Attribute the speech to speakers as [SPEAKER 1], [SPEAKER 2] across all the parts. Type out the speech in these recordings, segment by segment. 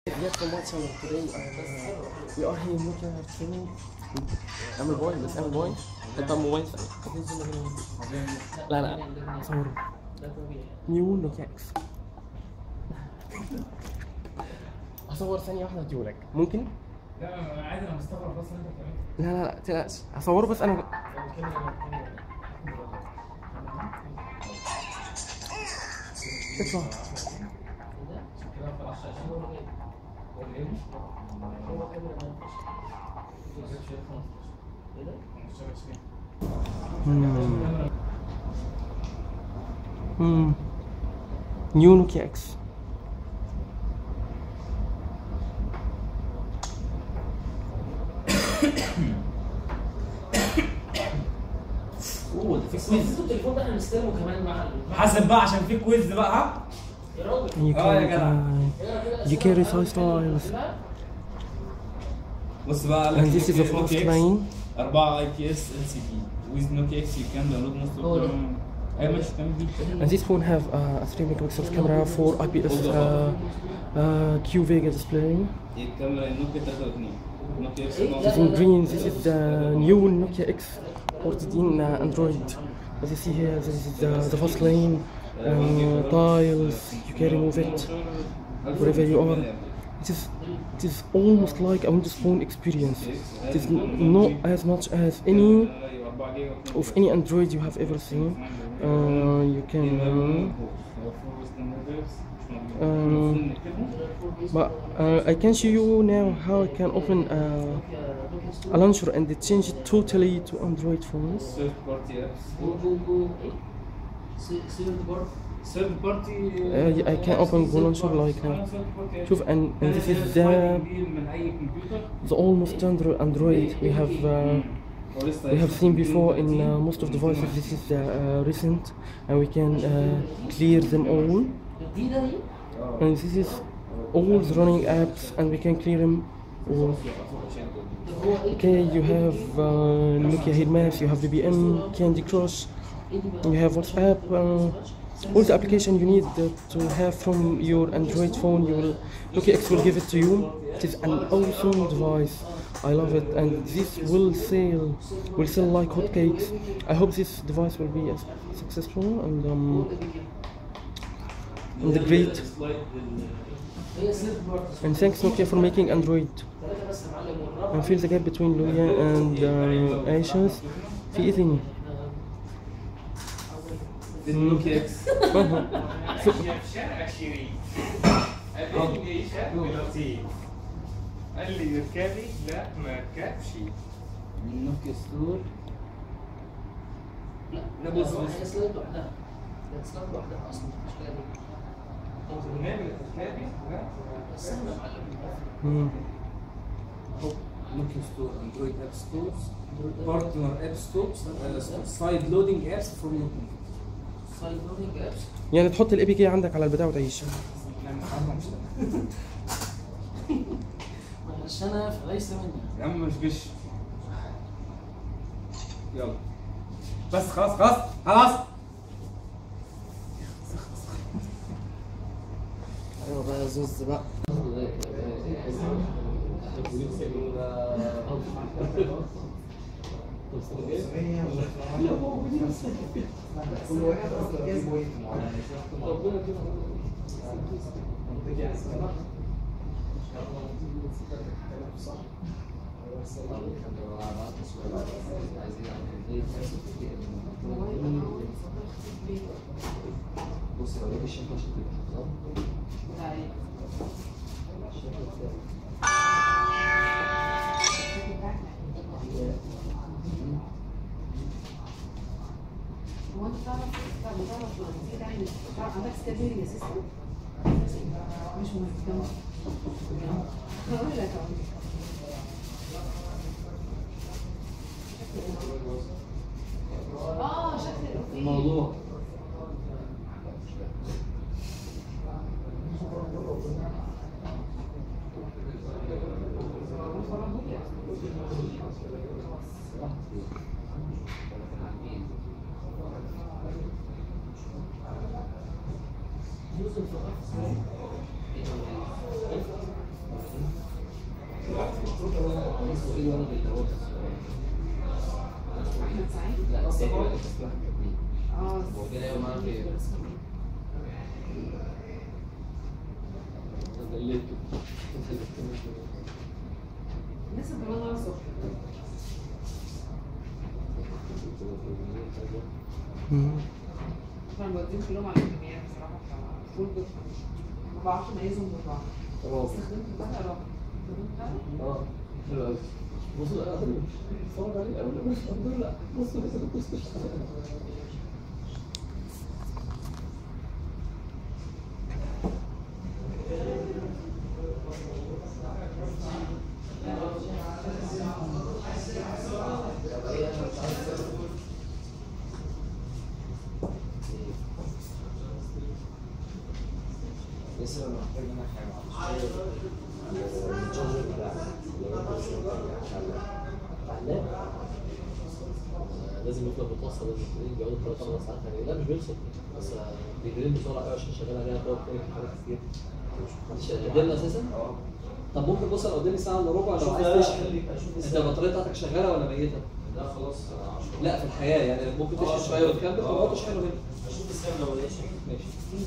[SPEAKER 1] Yet from my channel today, we are here looking at training. I'm a boy, بس I'm a boy. أنت موبايل لا لا صور نيو نوكيا إكس. أصور ثانية واحدة أديهولك ممكن؟
[SPEAKER 2] لا عادي أنا مستغرب بس أنت
[SPEAKER 1] لا
[SPEAKER 2] كمان.
[SPEAKER 1] لا لا تقلقش أصوره بس أنا. اطلع. نيو نوكيا اكس.
[SPEAKER 2] اوه ده في كويز. التليفون ده احنا بنستلمه كمان مع حسب بقى عشان في كويز بقى ها؟ يا راجل. يا جدع.
[SPEAKER 1] You can resize styles.
[SPEAKER 2] بص بقى
[SPEAKER 1] And this is the fast lane.
[SPEAKER 2] 4 IPS LCD with Nokia X you can download most of them. ايوه ماشي كمل.
[SPEAKER 1] And this phone have a 3 megapixel camera for IPS Q Vega display.
[SPEAKER 2] الكاميرا النوكيا 3.2 نوكيا X.
[SPEAKER 1] This in green. This is the new Nokia X ported in Android. As you see here, this is the fast lane. Tiles. You can remove it wherever you are. It is almost like a Windows Phone experience. It is not as much as any Android you have ever seen. You can but I can show you now how I can open a launcher and change it totally to Android phones.
[SPEAKER 2] Third party.
[SPEAKER 1] I can open Go launcher like شوف and this is the almost standard Android we have seen before in most of devices. This is recent and we can clear them all, and this is all the running apps and we can clear them all. Okay, you have Nokia Heat Maps, you have BBM, Candy Crush, you have WhatsApp, all the application you need to have from your Android phone. Nokia X will give it to you. It is an awesome device. I love it, and this will sell like hotcakes. I hope this device will be successful and great. And thanks Nokia for making Android. And fill the gap between Lumia and Asus. في إيه تاني؟
[SPEAKER 2] النوكيا اكس.
[SPEAKER 3] في شارع شيرين قال لي شاب قال لي يركبي لا ما ركبش.
[SPEAKER 2] النوكيا ستور.
[SPEAKER 4] لا بص هي سلايد لوحدها. لا سلايد لوحدها اصلا مش لاقي.
[SPEAKER 3] برنامج يركبي لا
[SPEAKER 4] بس انا معلم.
[SPEAKER 2] نوكيا ستور اندرويد اب ستورز بارتنر اب ستورز سايد لودنج ابس فروم نوكيا.
[SPEAKER 4] سايد لودنج ابس
[SPEAKER 1] يعني تحط الاي بي كي عندك على البتاع وتعيش.
[SPEAKER 4] معلش انا في ليس مني
[SPEAKER 2] يا عم مش غش. يلا بس خلاص
[SPEAKER 4] ايوه بقى زوز بقى.
[SPEAKER 5] هو انت تعرف عندك سكادير يا سيستم مش مهم. هقول لك شكل
[SPEAKER 2] الموضوع
[SPEAKER 4] اسمه ايه الولد اللي هو
[SPEAKER 5] احمد سعيد؟
[SPEAKER 4] لا بس هو اسمه
[SPEAKER 5] اه
[SPEAKER 4] هو كده يوم معاه في
[SPEAKER 5] الناس اللي كمان الصبح انا بوديهم كلهم على الكميات بصراحه فول جدا ما بعرفش اميزهم من بعض استخدمت البقره رابع
[SPEAKER 4] اه حلو قوي بصوا انا اتفرج عليه قبل ما اشرب لا بصوا بصوا لسه محتاج منها حاجه الجاجر بتاعك لازم يفضل متوصل لازم بيقعدوا 3 4 ساعات يعني لا مش بيوصل بس بيجرين بسرعه قوي عشان شغال عليها فوق تاني حاجات كتير مش قدامنا اساسا؟ طب ممكن بص قدامي ساعه الا ربع لو عايز تشحن انت البطاريه بتاعتك شغاله ولا ميته؟
[SPEAKER 3] لا خلاص.
[SPEAKER 4] لا في الحياه يعني ممكن تشحن شويه وتكمل تقعد تشحنه هنا
[SPEAKER 3] اشوف السكان لو لقيت
[SPEAKER 4] ماشي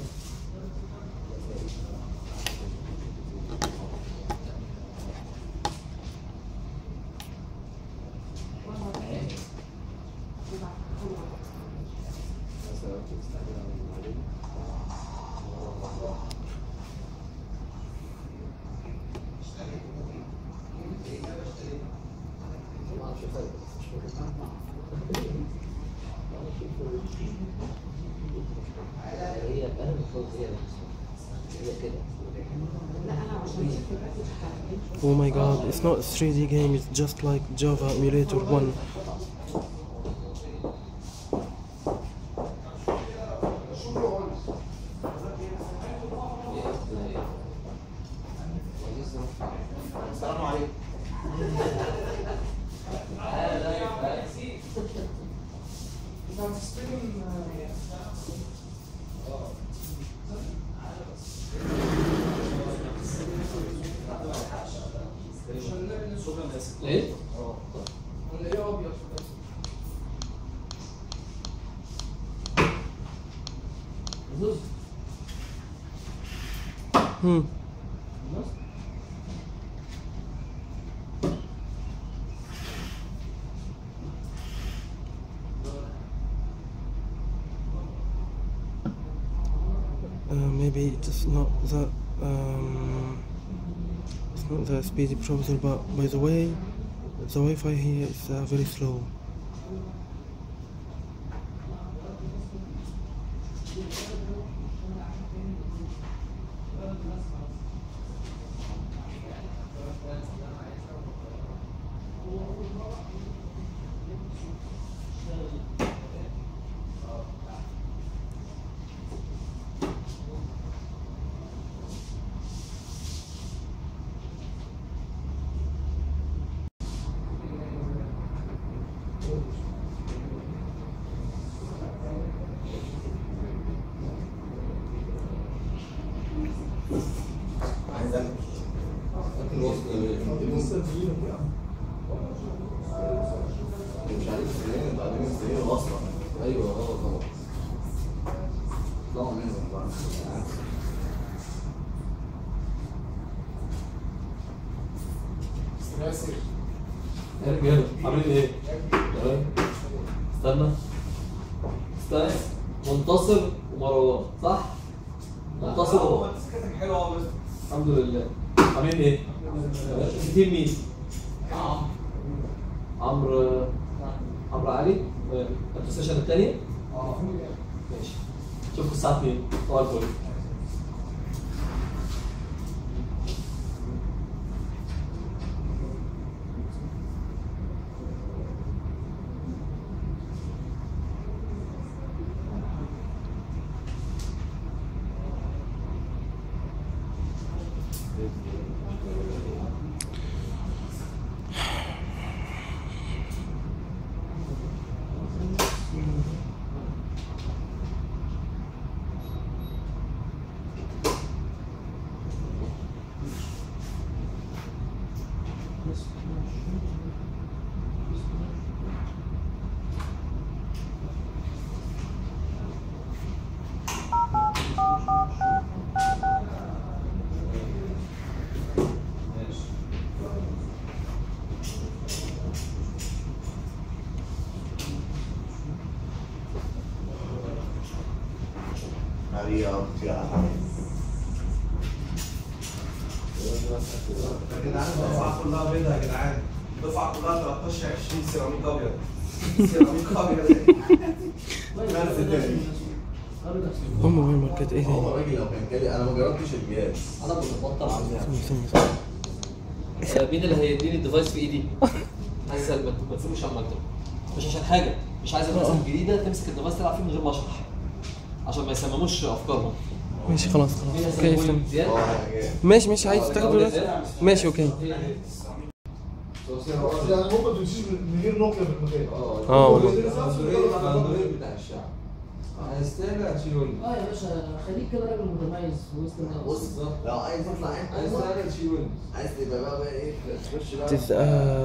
[SPEAKER 4] هي انا المفروض هي كده
[SPEAKER 5] لا انا عشان
[SPEAKER 1] Oh my god, it's not a 3D game, it's just like Java Emulator 1.
[SPEAKER 3] السلام عليكم.
[SPEAKER 4] ايه؟
[SPEAKER 1] Maybe it's not that it's not the speedy browser, but by the way, the Wi-Fi here is very slow.
[SPEAKER 6] مش عارف ازاي انت قاعدين مستنيين اصلا.
[SPEAKER 4] ايوه غلط طبعا.
[SPEAKER 6] طلعوا منهم بقى.
[SPEAKER 4] يا رجاله عاملين ايه؟ تمام؟ استنى منتصر ومروان صح؟ منتصر
[SPEAKER 3] سكتك حلوه قوي.
[SPEAKER 4] الحمد لله. عاملين ايه؟ تيم مين؟ عمرو علي. انتوا السيشن الثانيه؟ ماشي. اشوفكم الساعه 2. صباح الفل.
[SPEAKER 6] Maria Tiara.
[SPEAKER 3] يا جدعان الدفعه كلها بيضاء يا جدعان، الدفعه كلها 13 20 سيراميك ابيض. سيراميك ابيض. نفس الدنيا.
[SPEAKER 1] موبايل ماركت ايه
[SPEAKER 6] هو
[SPEAKER 1] تاني؟
[SPEAKER 6] الراجل لو كان جالي انا ما جربتش الجهاز.
[SPEAKER 4] انا ببطل عايز
[SPEAKER 1] ثانية.
[SPEAKER 4] مين اللي هيديني الديفايس في ايدي؟ عايز المكتب، ما تسيبوش على المكتب. مش عشان حاجه، مش عايز الناس الجديده تمسك الديفايس تلعب فيه من غير ما اشرح. عشان ما يسمموش افكارهم.
[SPEAKER 1] ماشي خلاص اوكي استنى.
[SPEAKER 4] زياد؟
[SPEAKER 1] ماشي عايز تاخده دلوقتي؟ ماشي اوكي.
[SPEAKER 7] يعني ممكن تمشيش من غير نوكيا في المكان.
[SPEAKER 1] والله.
[SPEAKER 3] الاندرويد بتاع الشعب. هيستاهل هتشيل ويندوز.
[SPEAKER 4] اه يا باشا خليك كده راجل متميز في وسط الناس.
[SPEAKER 6] بص لو عايز تطلع انت
[SPEAKER 3] هيستاهل تشيل ويندوز.
[SPEAKER 6] عايز تبقى بقى ايه تخش بقى
[SPEAKER 1] It is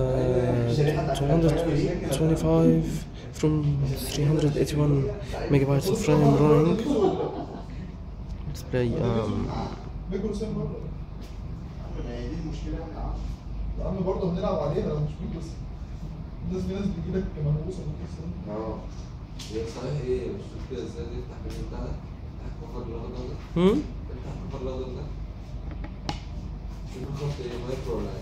[SPEAKER 1] 225 from 381 megabytes of RAM running. Display
[SPEAKER 7] ميكرو سيم برضه.
[SPEAKER 6] ما هي دي المشكله احنا
[SPEAKER 7] يا عم برضه بنلعب عليها مش ميكرو سيم. الناس في ناس بتجي لك مهووسه ميكرو سيم.
[SPEAKER 3] هي صحيح ايه مش كده ازاي تفتح من بتاع ده؟ تفتح كفر الاخضر ده؟ تفتح كفر الاخضر ده؟ شوف الخط ايه مايكرو ولا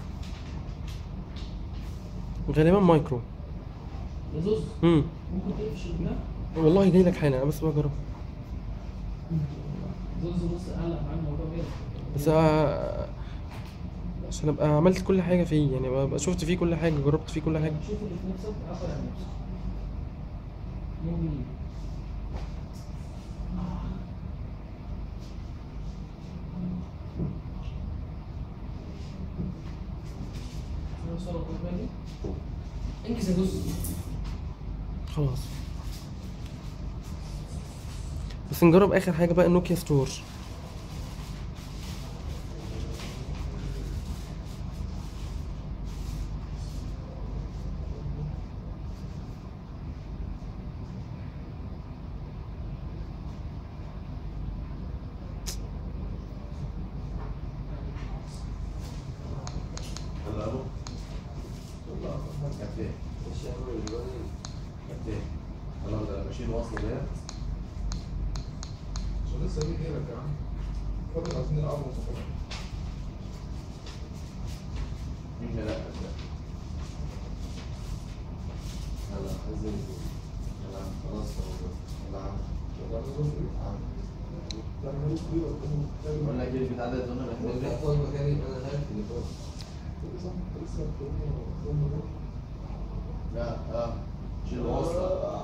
[SPEAKER 3] ايه؟
[SPEAKER 1] غالبا مايكرو.
[SPEAKER 4] يزوز ممكن تقفش البتاع؟
[SPEAKER 1] والله جاي لك حالا انا بس بجرب.
[SPEAKER 4] زوز بص قلق معاه الموضوع كده.
[SPEAKER 1] بس عشان ابقى عملت كل حاجه فيه يعني ابقى شفت فيه كل حاجه جربت فيه كل حاجه.
[SPEAKER 4] شوف اللي في نفسك عبر عن نفسك. يومي. انجز يا زوز.
[SPEAKER 1] خلاص بس نجرب اخر حاجه بقى نوكيا ستور.
[SPEAKER 6] كابتن كابتن خلاص ده ماشيين واصل ده
[SPEAKER 7] عشان لسه بيجي لك يا عم. فاضل عايزين نلعب
[SPEAKER 6] مين لا هلا عايزين هلا خلاص هلا قلنا كده بتاع ده زون
[SPEAKER 3] ولا فاضي مكاني انا خايف تليفون.
[SPEAKER 6] لا شيل الوصله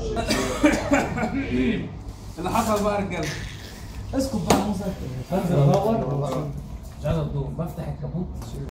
[SPEAKER 2] اللي حصل بقى يا رجاله اسكت بقى يا موسى. بنزل ادور مش عايز ادور بفتح الكابوت